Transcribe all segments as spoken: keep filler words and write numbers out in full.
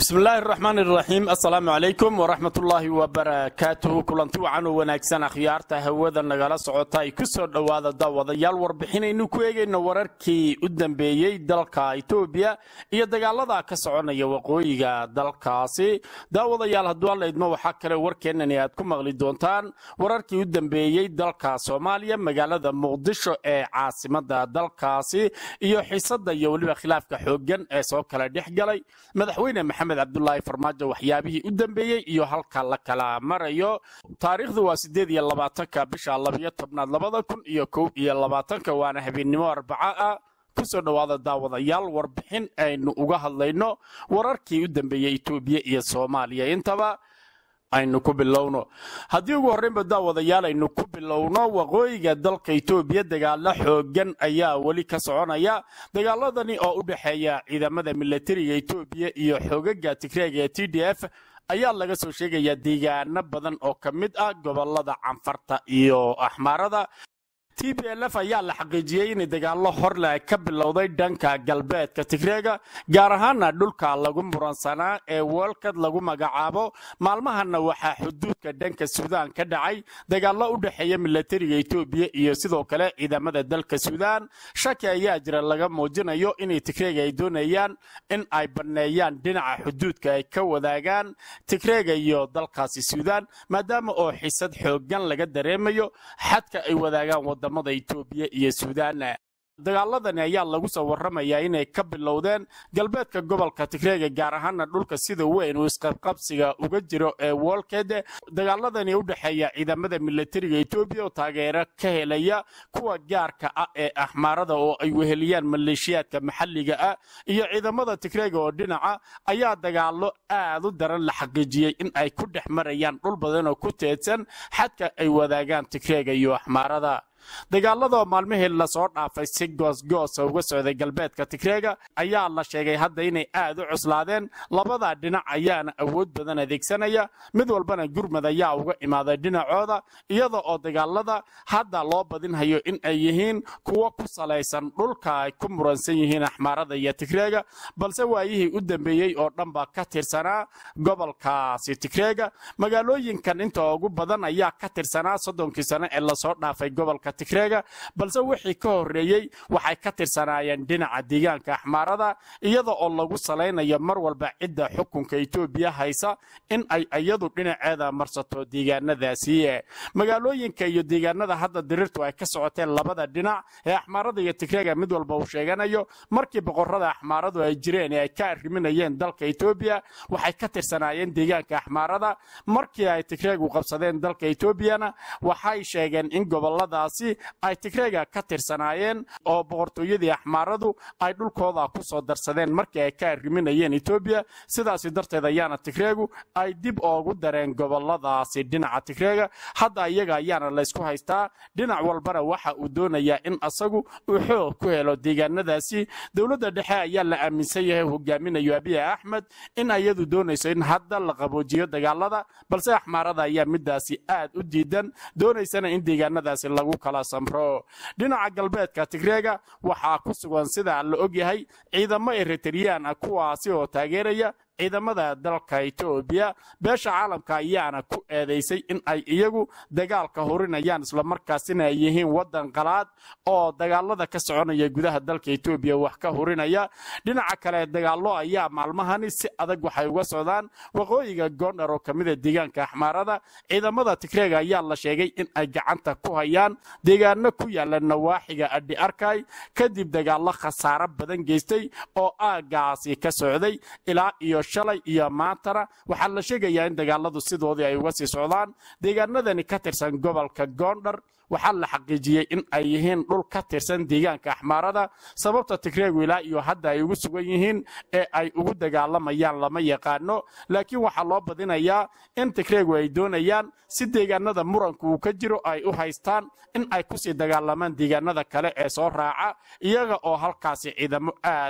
بسم الله الرحمن الرحيم السلام عليكم ورحمة الله وبركاته كلنتي وعن وناكسن أخيارته هودا نغلا سعوتا ay ku soo dhawaada daawadayaal warbixinaynu ku eegayno wararkii u dambeeyay dalka Itoobiya iyo dagaalada ka soconaya waqooyiga dalkaasi daawadayaal haddii la idmo waxa kale warkeenan aad ku maqli doontaan wararkii u dambeeyay dalka Soomaaliya magaalada Muqdisho ee caasimada dalkaasi iyo xiisada iyo waliba khilaafka xooggan ee soo kala dhexgalay madaxweyne محمد عبد الله فرماجة وحيابه قدامبيي iyo halka la kala marayo taariikhdu waa sideed iyo labaatan bisha laba iyo toban labada kun iyo kow iyo labaatan waana habeenimo arbaca ah ku soo dhawaada daawadayaal warbixin aynu uga hadlayno wararkii u dambeeyay Itoobiya iyo Soomaaliya intaba aynu ku bilowno haddii ugu horreynba daawadayaal aynu ku bilowno waqooyiga dalka Itoobiya dagaalo xooggan ayaa wali ka soconaya dagaaladani oo u dhaxeeya ciidamada militariga Itoobiya iyo xoogagga Tigreega ee T D F ayaa laga soo sheegayaa deegaano badan oo ka mid ah gobolada Canfarta iyo Axmaarada T P L F ayaa la xaqiijiyay in dagaalo hor leh ka bilowday dhanka galbeedka Tigreega gaar ahaan dhulka lagu muransanaa ee walkad lagu magacaabo maalmahana waxa xuduudka dhanka Suudaan ka dhacay dagaalo u dhaxeeya militariga Itoobiya iyo sidoo kale ciidamada dalka Suudaan shaki ayaa jira laga muujinayo in Tigreega ay doonayaan in ay baneeyaan dhinaca xuduudka ay ka wadaagaan Tigreega iyo dalkaasi Suudaan maadaama oo xisad xooggan laga dareemayo xadka ay wadaagaan wadamada Itoobiya iyo Suudaan dagaaladani ayaa lagu soo waramayaa inay ka bilowdeen galbeedka gobolka Tigreega gaar ahaan dhulka sida weyn uu isqabqabsiga uga jiro ee Walked dagaaladani u dhaxeeya ciidamada militariga Itoobiya oo taageero ka helaya kuwa gaarka ah ee Axmaarada oo ay weheliyaan maleeshiyaadka maxalliga ah iyo ciidamada Tigreega oo dhinaca ayaa dagaalo aad u daran la xaqiijiyay in ay ku dhex marayaan dhul badan oo ku teedsan xadka ay wadaagaan Tigreega iyo Axmaarada dagaalada maalmihii la soo dhaafay si goos-goos uga socday galbeedka Tigreega ayaa la sheegay hadda inay aad u cuslaadeen labada dhinac ayaana awood badan adeegsanaya mid walbana gurmad ayaa uga imaaday dhinacooda iyada oo dagaalada hadda loo badinhayo in ay yihiin kuwa ku salaysan dhulka ay ku muransan yihiin Axmaarada iyo Tigreega balse waayihii u dambeeyay oo dhanba ka tirsanaa gobolkaasi Tigreega magaalooyinkan inta ugu badan ayaa ka tirsanaa soddonkii sano ee la soo dhaafay gobolka Tigreega balse wixii ka horeeyay waxay ka tirsanaayeen dhinaca deegaanka Axmaarada iyada oo lagu saleynayo mar walba cidda xukunka Itoobiya haysa in ay iyadu dhinaceeda marsato deegaanadaasi magaalooyinka iyo deegaanada hadda dirirtu ay ka socoteen labada dhinac ee Axmaarada iyo Tigreega mid walba uu sheeganayo markii boqorada Axmaaradu ay jireen ay ka arriminayeen dalka Itoobiya waxay ka tirsanaayeen deegaanka Axmaarada markii ay Tigreegu qabsadeen dalka Itoobiyana waxay sheegeen in goboladaasi ay Tigreega ka tirsanaayeen oo boqortooyadii Axmaaradu ay dhulkooda ku soo darsadeen markii ay ka arriminayeen Itoobiya sidaas darteed ayaana Tigreegu ay dib ugu dareen goboladaasi dhinaca Tigreega hadda iyaga ayaana la isku haystaa dhinac walbana waxa uu doonayaa in asagu uu xoog ku helo deegaanadaasi dawladda dhexe ayaa la aaminsan yahay hogaaminayo Abiy Ahmed in ayadu doonayso in hadda la qaboojiyo dagaalada balse Axmaarada ayaa midaasi aad u diidan doonaysana in deegaanadaasi lagu kala samro dhinaca galbeedka Tigreega waxa ku sugan sida la og yahay ciidamo Eritrean ah kuwaasi oo taageeraya ciidamada dalka Itoobiya beesha caalamka ayaana ku eedeysay in ay iyagu dagaalka horinayaan isla markaasina ay yihiin wadan qalaad oo dagaalada ka soconaya gudaha dalka Itoobiya wax ka horinaya dhinaca kale dagaalo ayaa maalmahani si adag waxay uga socdaan waqooyiga Gondar oo kamid ah deegaanka Axmaarada ciidamada Tigreega ayaa la sheegay in ay gacanta ku hayaan deegaano ku yaala nawaaxiga Adhi Arkay kadib dagaalo khasaare badan geystay oo aagaasi ka socday ilaa iyo shalay iyo maantana waxa la sheegayaa in dagaaladu sidoodii ay uga sii socdaan deegaanadani ka tirsan gobolka Gondar waxa la xaqiijiyay in ay yihiin dhul ka tirsan deegaanka Axmaarada sababta Tigreegu ilaa iyo hadda ay ugu sugan yihiin ee ay ugu dagaalamayaan lama yaqaano laakiin waxa loo badinayaa in Tigreegu ay doonayaan si deegaanada muranku uu ka jiro ay u haystaan in ay ku sii dagaalamaan deegaanada kale ee soo raaca iyaga oo halkaasi ciidamo aad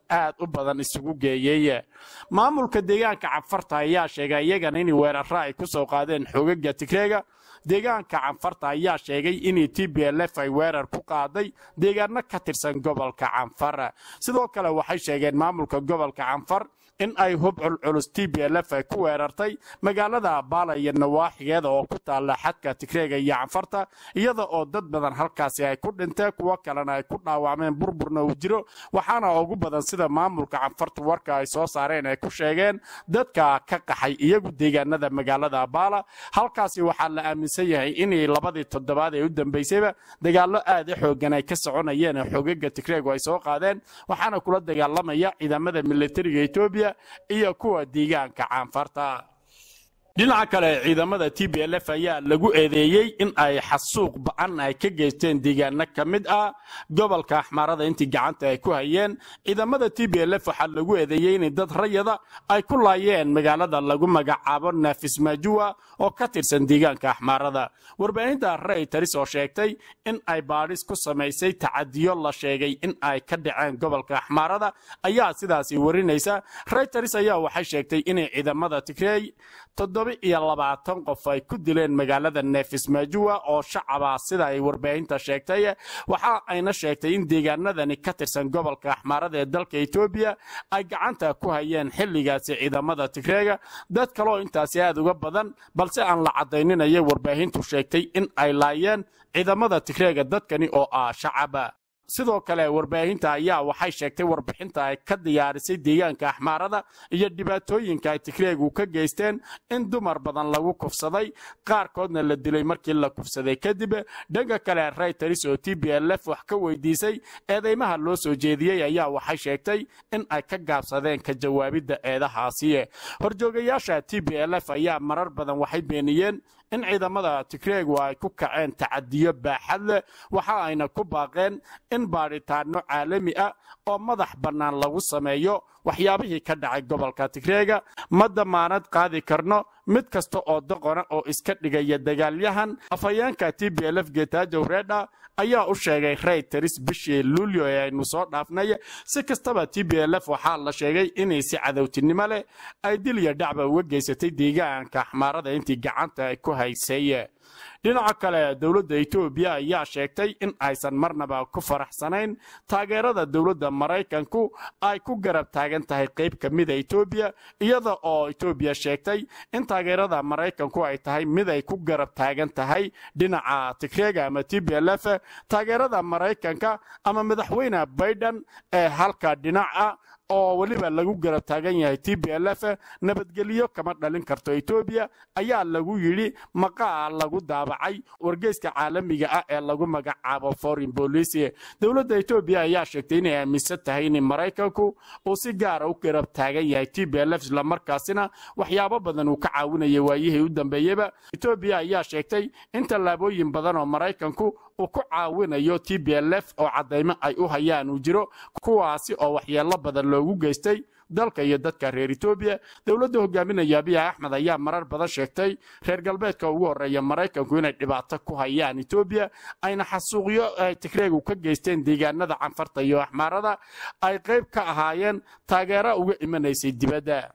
aad u badan isugu geeyey. maamulka deegaanka canfarta ayaa sheegay iyagana in weeraro ay ku soo qaadeen xoogagga Tigreega. deegaanka canfarta ayaa sheegay in T B L F ay weerar ku qaaday deegaano ka tirsan gobolka Canfar. sidoo kale waxay sheegeen maamulka gobolka Canfar in ay hub culus T B L F ay ku weerartay magaalada Baala iyo nawaaxigeeda oo ku taala xadka Tigreega iyo Canfarta, iyada oo dad badan halkaasi ay ku dhinteen, kuwa kalena ay ku dhaawacmeen, burburna uu jiro. waxaana ugu badan sida maamulka Canfarta warka ay soo saareen ay ku sheegeen dadka ka qaxay iyagu deegaanada magaalada Baala. halkaasi waxaa la aaminsan yahay in labadii toddobaad ee u dambeysayba dagaalo aad u xoogan ay ka soconayeen xoogagga Tigreega ay soo qaadeen, waxaana kula dagaalamaya ciidamada militariga Itoobiya iyo kuwa deegaanka Canfarta. dhinaca kale ciidamada T B L F ayaa lagu eedeeyay in ay xasuuq ba'an ay ka geysteen deegaano ka mid ah gobolka Axmaarada intii gacanta ay ku hayeen. ciidamada T B L F waxaa lagu eedeeyay in dad rayada ay ku laayeen magaalada lagu magacaabo Nafis Majua oo ka tirsan deegaanka Axmaarada. warbaahinta Reuters oo sheegtay in ay baadhis ku samaysay tacadiyo la sheegay in ay ka dhaceen gobolka Axmaarada ayaa sidaasi warinaysa. Reuters ayaa waxay sheegtay in ciidamada Tigreey toddoba iyo labaatan qof ay ku dileen magaalada Nafis Majua oo shacaba sida ay warbaahinta sheegtay. waxa ayna sheegtay in deegaanadani ka tirsan gobolka Axmaarada ee dalka Itoobiya ay gacanta ku hayeen xilligaasi ciidamada Tigreega. dad kale oo intaasi aad uga badan balse aan la cadaynin ayay warbaahintu sheegtay in ay laayeen ciidamada Tigreega dadkani oo ah shacaba. sidoo kale warbaahinta ayaa waxay sheegtay warbixinta ay ka diyaarisay deegaanka Axmaarada iyo dhibaatooyinka ay Tigreegu ka geysteen in dumar badan lagu kufsaday, qaarkoodna la dilay markii la kufsaday kadib. dhanka kale Reuters oo T B L F wax ka weydiisay eedeymaha loo soo jeediyay ayaa waxay sheegtay in ay ka gaabsadeen ka jawaabidda eedahaasi. horjoogayaasha T B L F ayaa marar badan waxay beeniyeen in ciidamada Tigreegu ay ku kaceen tacadiyo baaxad leh, waxa ayna ku baaqeen in baaritaano caalami ah oo madax bannaan lagu sameeyo waxyaabihii ka dhacay gobolka Tigreega. ma damaanad qaadi karno mid kasta oo doqona oo iska dhigaya dagaalyahan. afhayeenka T B L F Getachew Reda ayaa u sheegay Reuters bishii Luulyo ee aynu soo dhaafnay. si kastaba T B L F waxaa la sheegay inay si cadowtinimo leh ay dil iyo dhacba uga geysatay deegaanka Axmaarada intii gacanta ay ku haysay. dhinaca kale dowladda Itoobiya ayaa sheegtay in aysan marnaba ku faraxsanayn taageerada dowladda Mareykanku ay ku garab taagan tahay qayb ka mid ah Itoobiya, iyada oo Itoobiya sheegtay in taageerada Mareykanku ay tahay mid ay ku garab taagan tahay dhinaca Tigreega ama T B L F. taageerada Mareykanka ama madaxweyne Biden ee halka dhinaca oo waliba lagu garab taagan yahay T B L F nabadgelyo kama dhalin karto Itoobiya ayaa lagu yiri maqaal lagu daabacay wargeyska caalamiga ah ee lagu magacaabo Foreign Policy. dowladda Itoobiya ayaa sheegtay inay aaminsan tahay in Mareykanku uu si gaar ah u garab taagan yahay T B L F isla markaasina waxyaabo badan uu ka caawinayay waayihii u dambeeyayba. Itoobiya ayaa sheegtay in tallaabooyin badan oo Mareykanku uu ku caawinayo T B L F oo cadeymo ay u hayaan uu jiro, kuwaasi oo waxyeello badan loogu geystay dalka iyo dadka reer Itoobiya. dowladda hogaaminaya Abiy Ahmed ayaa marar badan sheegtay reer galbeedka ugu horeeya Mareykanku inay dhibaato ku hayaan Itoobiya, ayna xasuuqyo ay Tigreegu ka geysteen deegaanada Canfarta iyo Axmaarada ay qayb ka ahaayeen taageero uga imanaysay dibadda.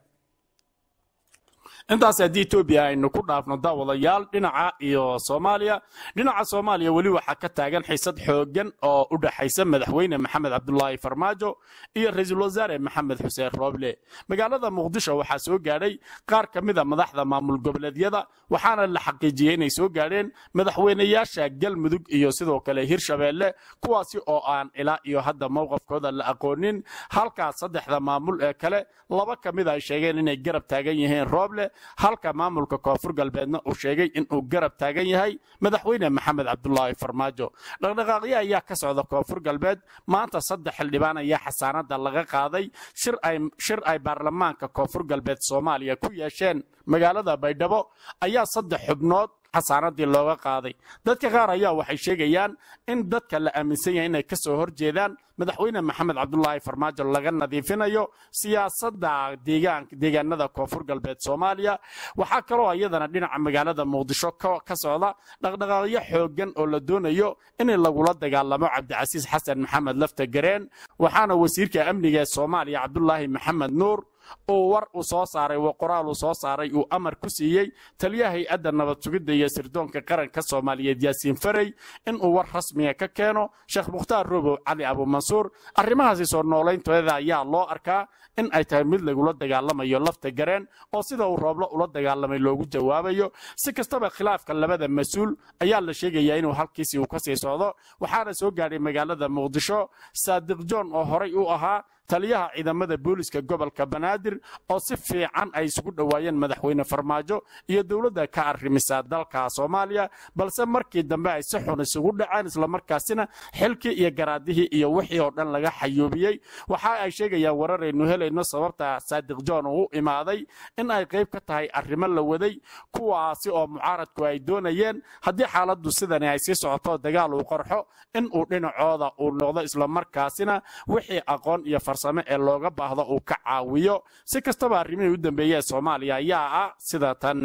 intaas haddii Itoobiya aynu ku dhaafno daawadayaal dhinaca iyo Soomaaliya. dhinaca Soomaaliya weli waxaa ka taagan xiisad xoogan oo u dhaxaysa madaxweyne Maxamed Cabdullaahi Farmaajo iyo ra'iisul wasaare Maxamed Xuseen Rooble. magaalada Muqdisho waxaa soo gaadhay qaar ka mid ah madaxda maamul goboleedyada, waxaana la xaqiijiyay inay soo gaadheen madaxweynayaasha Galmudug iyo sidoo kale Hirshabeelle, kuwaasi oo aan ilaa iyo hadda mowqifkooda la aqoonin. halka saddexda maamul ee kale laba ka mid ay sheegeen inay garab taagan yihiin Rooble, halka maamulka Koonfur Galbeedna uu sheegay in uu garab taagan yahay madaxweyne Maxamed Cabdullaahi Farmaajo. dhaqdhaqaaqyo ayaa ka socda Koonfur Galbeed. maanta saddex xildhibaan ayaa xasaanada laga qaaday shir ay shir ay baarlamaanka Koonfur Galbeed Soomaaliya ku yeesheen magaalada Baydhabo ayaa saddex xubnood xasaanadii looga qaaday. dadka qaar ayaa waxay sheegayaan in dadka la aaminsan yahay inay ka soo horjeedaan madaxweyne maxamed cabdulaahi farmaajo laga nadiifinayo siyaasadda deegaanada koonfur galbeed soomaaliya. waxaa kaloo iyadana dhinaca magaalada muqdisho ka socda dhaqdhaqaaqyo xooggan oo la doonayo in lagula dagaalamo cabdicasiis xasan maxamed lafta gareen. waxaana wasiirka amniga ee soomaaliya cabdulaahi maxamed nuur oo war uu soo saaray qoraal uu soo saaray uu amar ku siiyey taliyaha hay-adda nabad sugidda iyo sirdoonka qaranka soomaaliyeed yaasiin farey in uu war rasmiga ka keeno sheekh mukhtaar robow cali abuumansuur. arrimahaasi soo noolayntooda ayaa loo arkaa in ay tahay mid lagula dagaalamayo lafta gareen oo sida uu rooblo ula dagaalamay loogu jawaabayo. si kastaba khilaafka labada mas-uul ayaa la sheegayaa inuu halkiisii uu ka sii socdo. waxaana soo gaadhay magaalada muqdisho saadiq john oo horay u ahaa taliyaha ciidamada booliska gobolka banaadir oo si fiican ay isugu dhowaayeen madaxweyne farmaajo iyo dowladda ka arrimisa dalka soomaaliya, balse markii dambe ay si xun isugu dhaceen islamarkaasina xilkii iyo garaadihii iyo wixii oo dhan laga xayuubiyey. waxa ay sheegayaan wararaynu helayno sababta saadiq john uu imaaday in ay qayb ka tahay arrimo la waday kuwaasi oo mucaaradku ay doonayeen haddii xaaladdu sidani ay sii socoto dagaal uu qarxo in uu dhinacooda uu noqdo islamarkaasina wixii aqoon iyo farsamo ee looga baahdo uu ka caawiyo. si kastaba arrimihii u dambeeyay Soomaaliya ayaa ah sida tan.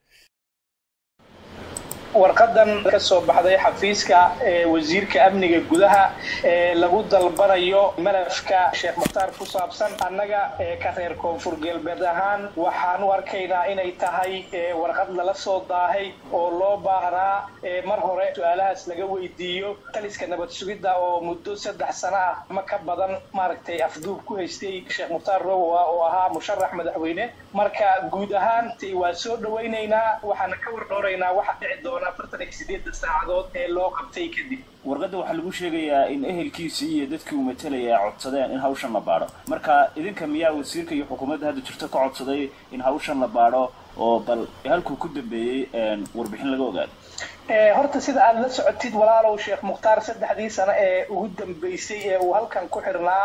warqadan ka soo baxday xafiiska wasiirka amniga gudaha ee lagu dalbanayo malafka Sheekh Mukhtaar ku saabsan annaga ka reer koonfur galbeed ahaan waxaan u arkaynaa inay tahay warqad lala soo daahay oo loo baahnaa mar hore su'aalahaas laga weydiiyo taliska nabad sugidda oo muddo saddex sano ah ama ka badan maaragtay afduub ku haystay Sheekh Mukhtaar Robow oo ahaa musharax madaxweyne. marka guud ahaan waa soo dhawaynaynaa waxaan ka wardooraynaa waxa dhici doona afartan iyo siddeed saacadood ee loo qabtay kadib. warqadda waxaa lagu sheegayaa in ehelkiisii iyo dadkii uu matalaya codsadeen in hawshan la baadho. marka idinka miyaa wasiirka iyo xukuumadda hadda jirto ka codsaday in hawshan la baadho oo bal halkuu ku dambeeyey warbixin laga ogaado? horta sida aad la socotid walaalow Sheekh Mukhtaar saddexdii sano ee ugu dambeysay ee uu halkan ku xirnaa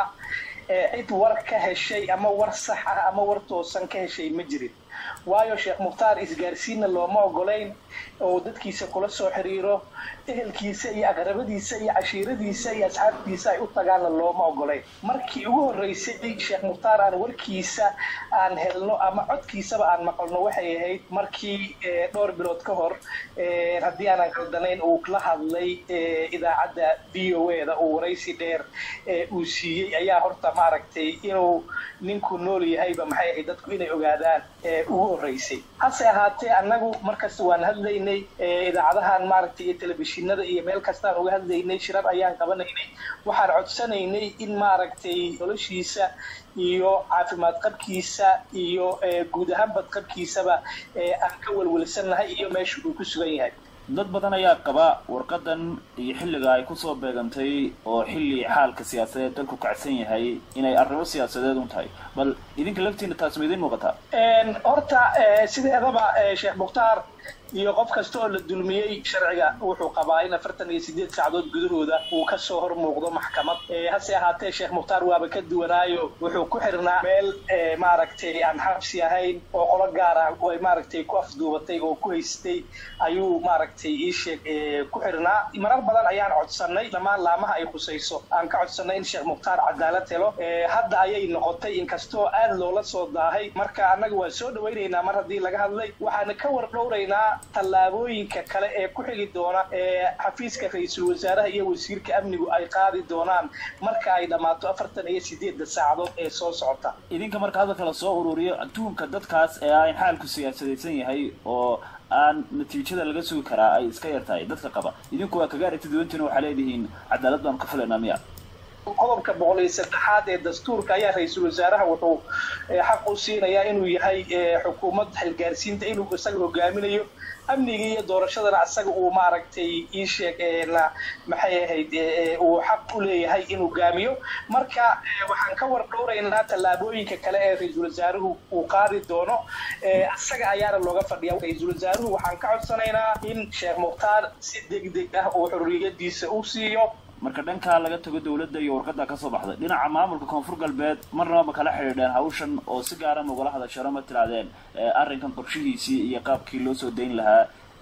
cid war ka heshay ama war sax ah ama war toosan ka heshay ma jirin. waayo Sheekh Mukhtaar isgaarsiinna looma ogolayn oo dadkiisa kula soo xiriiro ehelkiisa iyo aqrabadiisa iyo cashiiradiisa iyo asxaabtiisa ay u tagaana looma ogolayn. markii ugu horeysay Sheekh Mukhtaar aan warkiisa aan helno ama codkiisaba aan maqalno waxay ahayd markii dhowr bilood ka hor haddii aanan qaldanayn uu la hadlay idaacadda V O A da uu waraysi dheer uu siiyey ayaa horta maaragtay inuu ninku nool yahayba maxay ahayd dadku inay ogaadaan ugu horeysay. hase ahaatee annagu markasta waan hadlaynay idaacadahan maaragtay iyo telefishinada iyo meel kastaan uga hadlaynay shirar ayaan qabanaynay waxaan codsanaynay in maaragtay noloshiisa iyo caafimaad qabkiisa iyo guud ahaan badqabkiisaba aan ka walwalsanahay iyo meesha uu ku sugan yahay. dad badan ayaa qaba warqadan iyo xilliga ay ku soo beegantay oo xilli xaalka siyaasadeed dalku kacsan yahay inay arrimo siyaasadeed u tahay. bal idinka laftiina taas ma idin muuqataa? horta sideedaba Sheekh Mukhtaar iyo qof kasta oo la dulmiyey sharciga wuxuu qabaa in afartan iyo siddeed saacadood gudahooda uu ka soo hor muuqdo maxkamad. hase ahaatee Sheekh Mukhtaar waaba ka duwanaayo wuxuu ku xirnaa meel maaragtay aan xabsi ahayn oo qolo gaar ah oo maaragtay ku afduubatay oo ku haystay ayuu maaragtay ii sheeg ku xirnaa. marar badan ayaan codsanay dhammaan laamaha ay khusayso aan ka codsanay in Sheekh Mukhtaar cadaalad helo. hadda ayay noqotay inkastoo aad loola soo daahay. marka annaga waan soo dhawaynaynaa mar haddii laga hadlay waxaana ka wardhowraynaa tallaabooyinka kale ee ku xigi doona ee xafiiska ra'iisul wasaaraha iyo wasiirka amnigu ay qaadi doonaan marka ay dhamaato afartan iyo siddeed saacadood ee soo socota. idinka marka hadalka la soo ururiyo adduunka dadkaas ee ay xaalku siyaasadaysan yahay oo aan natiijada laga sugi karaa ay iska yartahay dadka qaba idinku waa kaga aragti duwantiina waxaa leedihiin cadaalad baan ka filaynaa miya? qodobka boqol iyo saddexaad ee dastuurka ayaa ra'iisul wasaaraha wuxuu xaq u siinayaa inuu yahay xukuumad xilgaarsiinta inuu isaga hogaaminayo amniga iyo doorashadana asaga uu maaragtay ii sheegayna maxay ahayd uu xaq u leeyahay inuu gaamiyo. marka waxaan ka wardhowraynaa tallaabooyinka kale ee ra'iisul wasaaruhu uu qaadi doono asaga ayaana looga fadhiyaa. ra'iisul wasaaruhu waxaan ka codsanaynaa in Sheekh Mukhtaar si degdeg ah oo xorriyadiisa u siiyo. marka dhanka laga tago dawladda iyo warqadda ka soo baxday dhinaca maamulka koonfur galbeed marnaba ma kala xiriireen hawshan oo si gaar ah ugala hadasharo ma tiraadeen arrinkan qorshihiisii iyo qaabkii loo soo dayn lahaa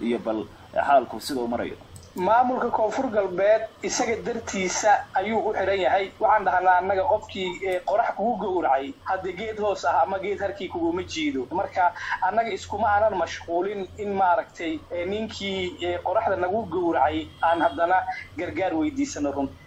iyo bal xaalku sida uu marayo maamulka koonfur galbeed isaga dartiisa ayuu u xiran yahay waxaan dhahnaa annaga qofkii qorax kugu gowracay haddii geed hoos ah ama geed harkii kuguma jiido marka annaga iskuma aanan mashquulin in maaragtay ninkii qoraxda nagu gowracay aan haddana gargaar weydiisano runta